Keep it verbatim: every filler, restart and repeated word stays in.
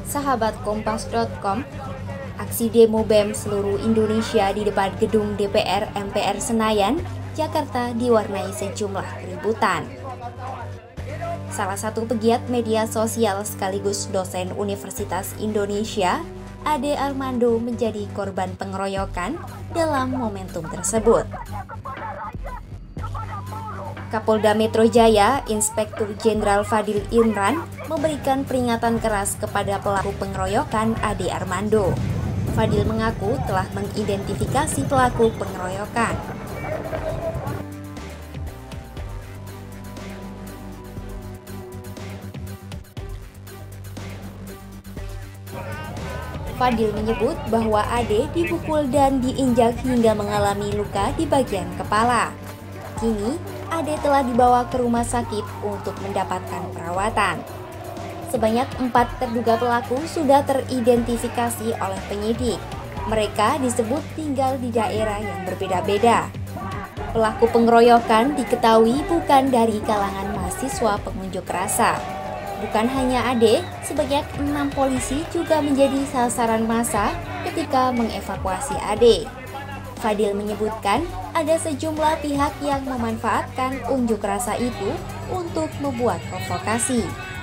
Sahabat Kompas titik com, aksi demo B E M seluruh Indonesia di depan gedung D P R M P R Senayan, Jakarta diwarnai sejumlah keributan. Salah satu pegiat media sosial sekaligus dosen Universitas Indonesia, Ade Armando, menjadi korban pengeroyokan dalam momentum tersebut. Kapolda Metro Jaya, Inspektur Jenderal Fadil Imran, memberikan peringatan keras kepada pelaku pengeroyokan Ade Armando. Fadil mengaku telah mengidentifikasi pelaku pengeroyokan. Fadil menyebut bahwa Ade dipukul dan diinjak hingga mengalami luka di bagian kepala. Kini, Ade telah dibawa ke rumah sakit untuk mendapatkan perawatan. Sebanyak empat terduga pelaku sudah teridentifikasi oleh penyidik. Mereka disebut tinggal di daerah yang berbeda-beda. Pelaku pengeroyokan diketahui bukan dari kalangan mahasiswa pengunjuk rasa. Bukan hanya Ade, sebanyak enam polisi juga menjadi sasaran massa ketika mengevakuasi Ade. Fadil menyebutkan ada sejumlah pihak yang memanfaatkan unjuk rasa itu untuk membuat provokasi.